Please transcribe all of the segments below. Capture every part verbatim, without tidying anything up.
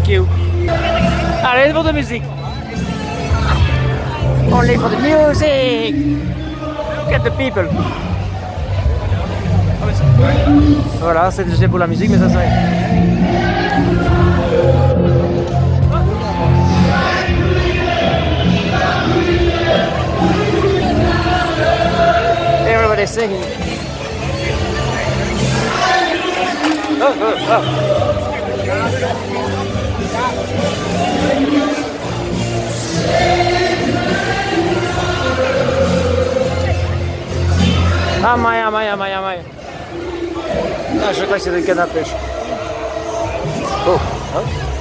thank you. Allez, pour de musique. Only for the music. Look at the people. Voilà, c'est déjà pour la musique, mais ça serait. Everybody's singing. Oh, oh, oh. Ah, maille, ah, maille, ah, maille, ah, maille. Ah, je crois que c'était le canne à pêche. Oh, oh.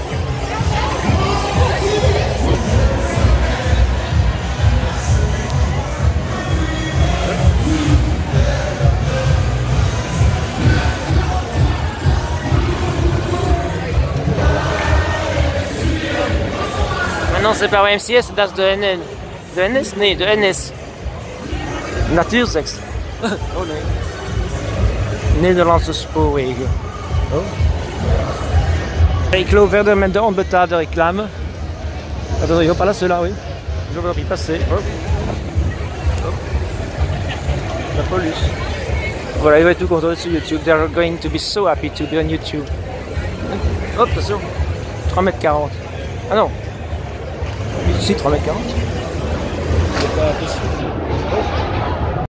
Maintenant, c'est pas Y M C A, c'est das de N N. De N S? Nee, de N S. Natuursex. Oh nee. Nederlandse spoorwegen. Oh. Ik geloof verder met de onbetaalde reclame. Attendez, hop, là, ceux-là, oui. Je vais y passer. Hop. Hop. La police. Voilà, il va être tout content sur YouTube. They're going to be so happy to be on YouTube. Hop, attention. trois mètres quarante. Ah non. Ici, trois mètres quarante. C'est pas possible. Oh.